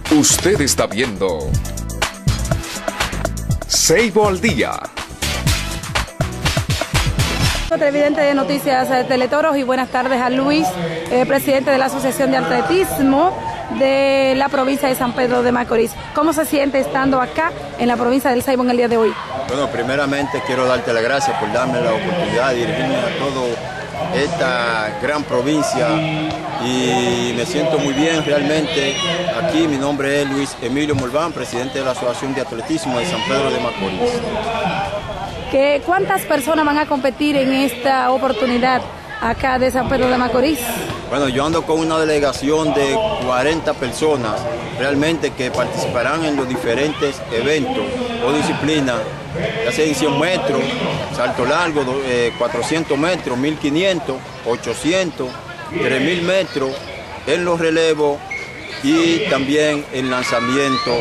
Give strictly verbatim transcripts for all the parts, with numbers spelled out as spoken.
Usted está viendo Ceibo al Día. Televidente de Noticias Teletoros, y buenas tardes a Luis, eh, presidente de la Asociación de Atletismo de la provincia de San Pedro de Macorís. ¿Cómo se siente estando acá en la provincia del Ceibo en el día de hoy? Bueno, primeramente quiero darte las gracias por darme la oportunidad de dirigirme a toda esta gran provincia y me siento muy bien realmente aquí. Mi nombre es Luis Emilio Morván, presidente de la Asociación de Atletismo de San Pedro de Macorís. ¿Qué, ¿Cuántas personas van a competir en esta oportunidad acá de San Pedro de Macorís? Bueno, yo ando con una delegación de cuarenta personas realmente que participarán en los diferentes eventos o disciplinas, ya sea en cien metros, salto largo, eh, cuatrocientos metros, mil quinientos, ochocientos, tres mil metros, en los relevos y también el lanzamiento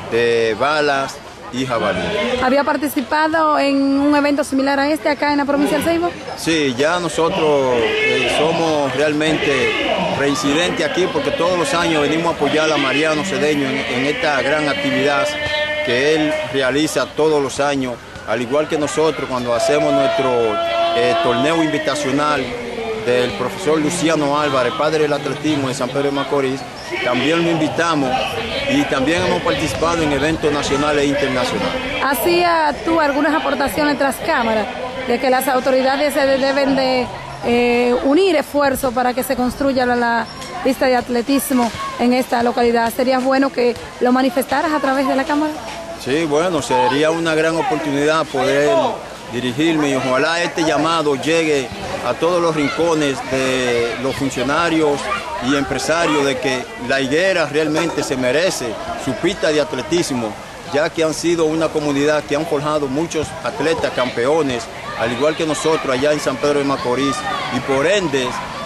de balas y jabalí. ¿Había participado en un evento similar a este acá en la provincia del Ceibo? Sí, ya nosotros eh, somos realmente reincidentes aquí porque todos los años venimos a apoyar a Mariano Cedeño en, en esta gran actividad que él realiza todos los años, al igual que nosotros cuando hacemos nuestro eh, torneo invitacional del profesor Luciano Álvarez, padre del atletismo de San Pedro de Macorís. También lo invitamos y también hemos participado en eventos nacionales e internacionales. ¿Hacía tú algunas aportaciones tras cámara de que las autoridades se deben de eh, unir esfuerzos para que se construya la, la pista de atletismo en esta localidad? ¿Sería bueno que lo manifestaras a través de la cámara? Sí, bueno, sería una gran oportunidad poder dirigirme y ojalá este llamado llegue a todos los rincones de los funcionarios y empresarios de que La Higuera realmente se merece su pista de atletismo, ya que han sido una comunidad que han forjado muchos atletas campeones, al igual que nosotros allá en San Pedro de Macorís, y por ende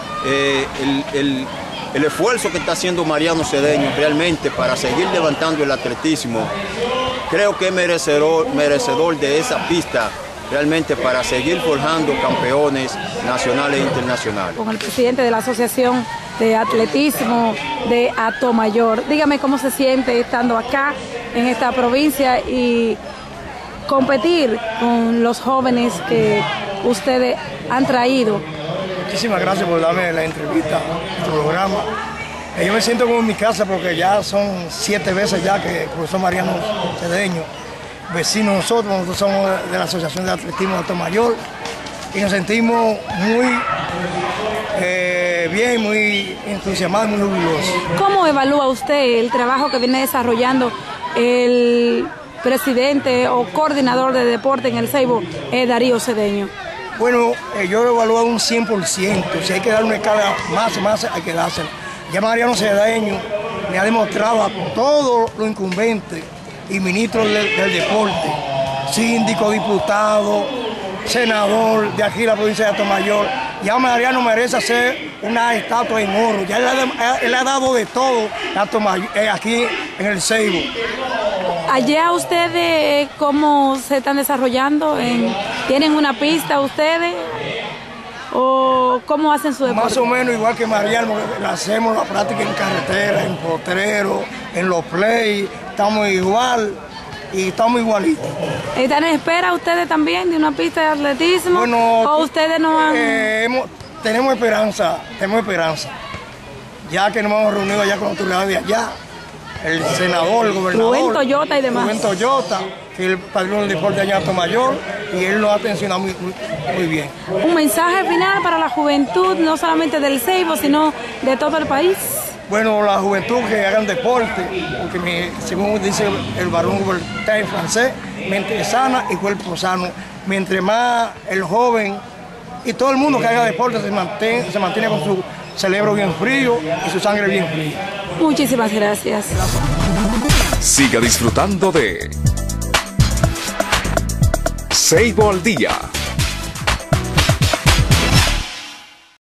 eh, el, el, el esfuerzo que está haciendo Mariano Cedeño realmente para seguir levantando el atletismo, creo que es merecedor, merecedor de esa pista realmente para seguir forjando campeones nacionales e internacionales. Con el presidente de la Asociación de Atletismo de Atomayor, dígame cómo se siente estando acá en esta provincia y competir con los jóvenes que ustedes han traído. Muchísimas gracias por darme la entrevista a tu programa. Yo me siento como en mi casa porque ya son siete veces ya que el profesor Mariano Cedeño, vecinos nosotros, nosotros somos de la Asociación de Atletismo de Atomayor y nos sentimos muy eh, bien, muy entusiasmados, muy orgullosos. ¿Cómo evalúa usted el trabajo que viene desarrollando el presidente o coordinador de deporte en el Ceibo, eh, Darío Cedeño? Bueno, eh, yo lo he evaluado un cien por ciento, si hay que dar una escala más, más hay que dársela. Ya Mariano Cedeño me ha demostrado a todos los incumbentes y ministros del, del deporte, síndico, diputado, senador de aquí la provincia de Atomayor, ya Mariano merece hacer una estatua en oro. Ya él, él ha dado de todo a Atomayor, eh, aquí en el Ceibo. Allá ustedes, ¿cómo se están desarrollando? En, ¿Tienen una pista ustedes? ¿O cómo hacen su deporte? Más o menos igual que Mariano, hacemos la práctica en carretera, en potrero, en los play, estamos igual y estamos igualitos. ¿Están en espera ustedes también de una pista de atletismo? Bueno, ¿o ustedes no han...? Eh, hemos, tenemos esperanza, tenemos esperanza. Ya que nos hemos reunido allá con autoridades de allá, el senador, el gobernador. Rubén Toyota y demás. Rubén Toyota, que es el padrino del deporte allá en Atomayor, y él lo ha atencionado muy, muy, muy bien. Un mensaje final para la juventud, no solamente del Ceibo, sino de todo el país. Bueno, la juventud que hagan deporte, porque mi, según dice el barón Voltaire en francés, mente sana y cuerpo sano. Mientras más el joven y todo el mundo que haga deporte se mantiene, se mantiene con su cerebro bien frío y su sangre bien fría. Muchísimas gracias. Siga disfrutando de Ceibo al Día.